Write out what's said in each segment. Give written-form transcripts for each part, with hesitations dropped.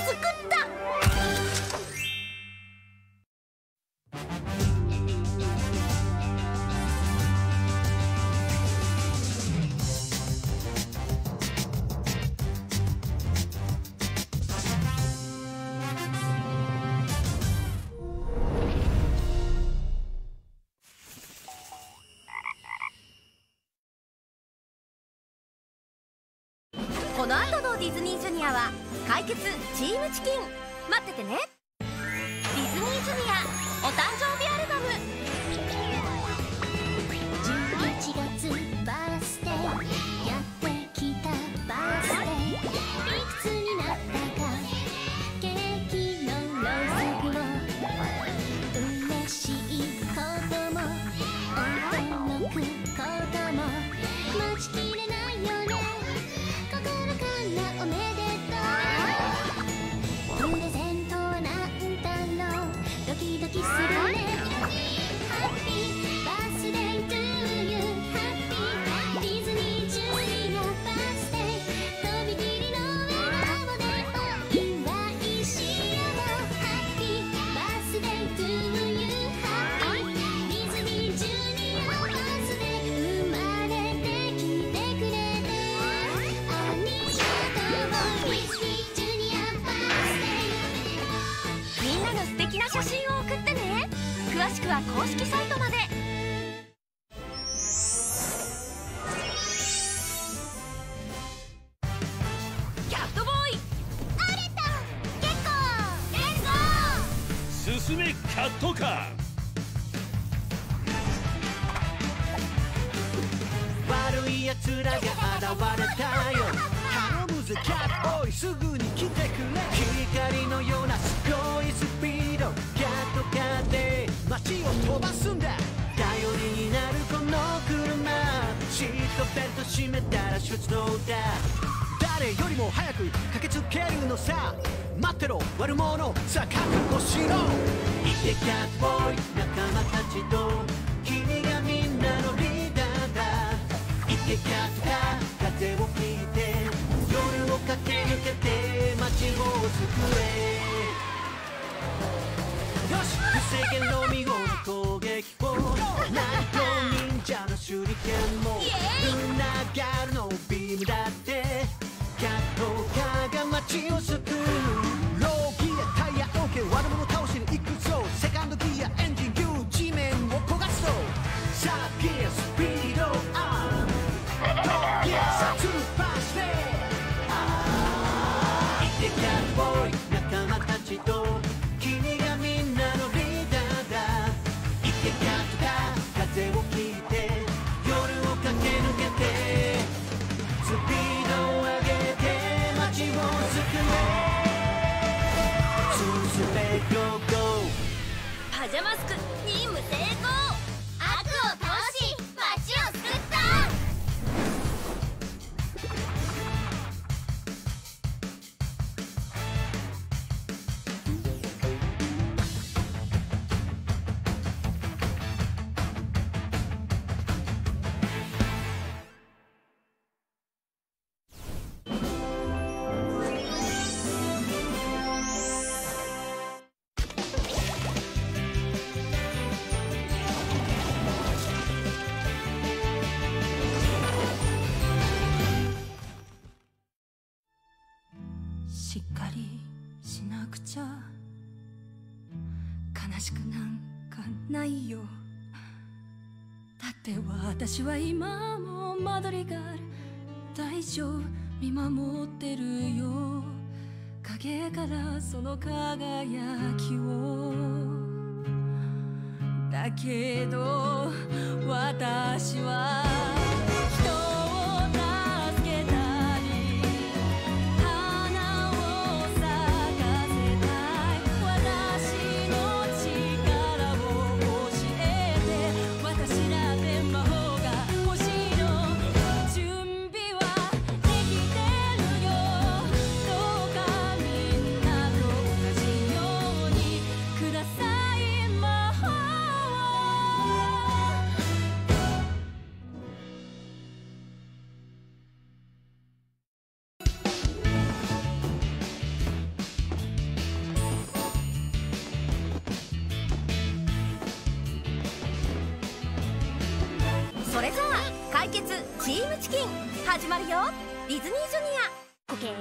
作った。この後のディズニージュニアは解決チームチキン。待っててね。ディズニージュニアお誕生日アルバム。 11月バースデーやってきたバースデー。いくつになったかケーキのろうそくを嬉しいことも驚くことも待ちきれないよね。心からおめでとう。プレゼントはなんだろう。ドキドキするね。ハッピーバースデートゥーユー。ハッピーディズニージュニアバースデー。とびきりの笑顔でお祝いしよう。ハッピーバースデートゥーユー。ハッピーディズニージュニアバースデー。生まれてきてくれてありがとう。ディズニージュニアバースデー。 みんなの素敵な写真を送ってね。詳しくは公式サイトまで。キャットボーイあれた結構レッツゴー。 進めキャットカー。 悪い奴らが現れたよ。頼むぜキャットボーイ、すぐに来てくれ。光のようなすごいスピード。キャットカーで街を飛ばすんだ。頼りになるこの車。シートベルト締めたら出動だ。誰よりも早く駆けつけるのさ。待ってろ悪者、さあ覚悟しろ。行けキャットボーイ、仲間たちと君がみんなのリーダーだ。行けキャットカー、風を引いて夜を駆け抜けて街を救え。よし防げの見事な攻撃を。ナイト忍者の手裏剣もルナガルのビームだって。キャットカーが街を救う。ローギアタイヤ OK、 悪者倒しに行くぞ。セカンドギアエンジンギュー、地面を焦がすぞ。さあギアスピードアップ。ギアさあスーパーステー。キャットボーイ仲間たちと君がみんなのリーダーだ。行けキャットカー、風を切って夜を駆け抜けてスピードを上げて街を救え。進めゴーゴー。 パジャマスク任務成功。 悪を倒し街を救った。 しっかりしなくちゃ。悲しくなんかないよ。だって私は今もマドリガル大丈夫見守ってるよ。影からその輝きを。だけど私は人を助けたり花を咲かせたい。私の力を教えて。私だって魔法が欲しいの。準備はできてるよ。どうかみんなと同じようにください魔法を。 それじゃあ解決チームチキン始まるよ。ディズニージュニアコケ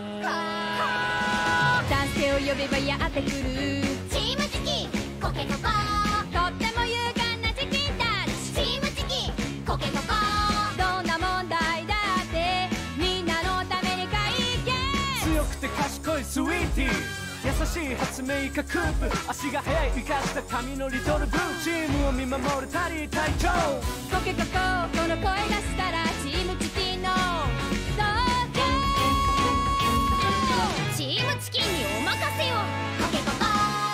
助けを呼べばやってくるチームチキンコケココ、 とっても勇敢なチキンたち。 チームチキンコケココ、 どんな問題だってみんなのために解決。 強くて賢いスイーティー、優しい発明家クープ、足が速い生かした髪のリトルブー、チームを見守るタリー隊長。 コケココこの声がしたらチームチキンの同系。 チームチキンにお任せよコケココ。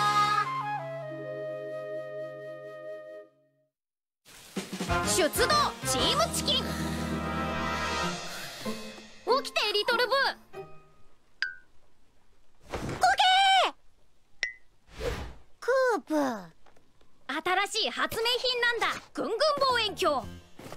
出動チームチキン。起きてリトルブー。クープ、 新しい発明品なんだ。ぐんぐん望遠鏡。